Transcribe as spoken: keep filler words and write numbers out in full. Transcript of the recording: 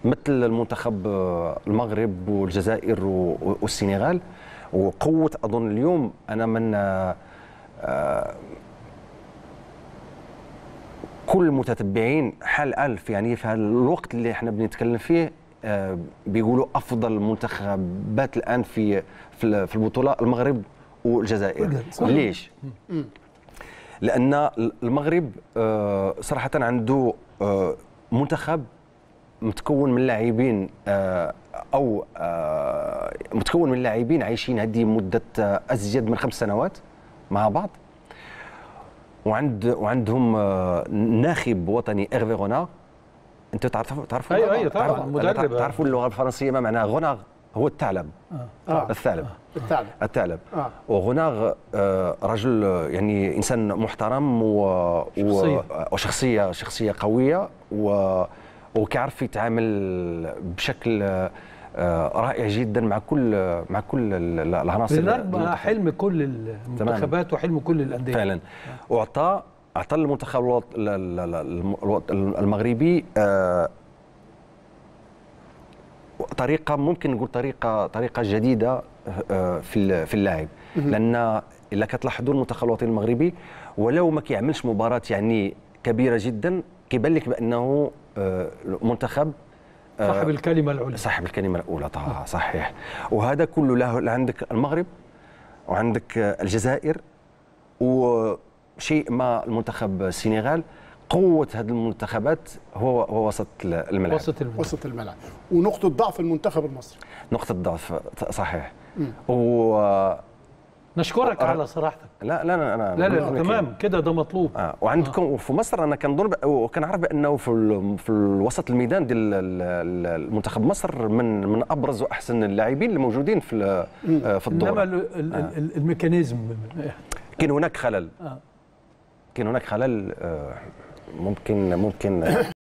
مثل المنتخب المغرب والجزائر والسنغال. وقوه اظن اليوم انا من كل المتتبعين حال ألف يعني في هذا الوقت اللي احنا بنتكلم فيه بيقولوا افضل منتخبات الان في في البطوله المغرب والجزائر. ليش؟ لان المغرب صراحه عنده منتخب متكون من لاعبين او متكون من لاعبين عايشين هذه مده ازيد من خمس سنوات مع بعض، وعند وعندهم ناخب وطني ايرفي غونار. انت تعرفوا تعرفوا ايوه ايوه طبعا مدرب. تعرفوا اللغه الفرنسيه ما معناها غونار؟ هو الثعلب. آه. الثعلب الثعلب الثعلب آه. وغونار رجل يعني انسان محترم و... شخصية. وشخصيه شخصيه قويه و... وكيعرف يتعامل بشكل رائع جدا مع كل مع كل العناصر. بنربى حلم كل المنتخبات وحلم كل الانديه فعلا. واعطى اعطى المنتخب المغربي طريقه، ممكن نقول طريقه طريقه جديده في في اللاعب. لان الا كتلاحظوا المنتخب الوطني المغربي ولو ما كيعملش مباراه يعني كبيره جدا كيبان لك بانه منتخب صاحب الكلمه العليا. صاحب الكلمه الاولى طه صحيح. وهذا كله له عندك المغرب وعندك الجزائر وشيء ما المنتخب السنغال. قوه هذه المنتخبات هو هو وسط الملعب. وسط الملعب وسط الملعب. ونقطه ضعف المنتخب المصري. نقطه ضعف صحيح. و نشكرك على صراحتك. لا لا لا لا لا, لا تمام كده ده مطلوب. آه. وعندكم آه. في مصر انا كنظن وكنعرف بانه في في الوسط الميدان ديال المنتخب مصر من من ابرز واحسن اللاعبين الموجودين في في الدور. انما آه. الميكانيزم كاين هناك خلل. آه. كاين هناك خلل ممكن ممكن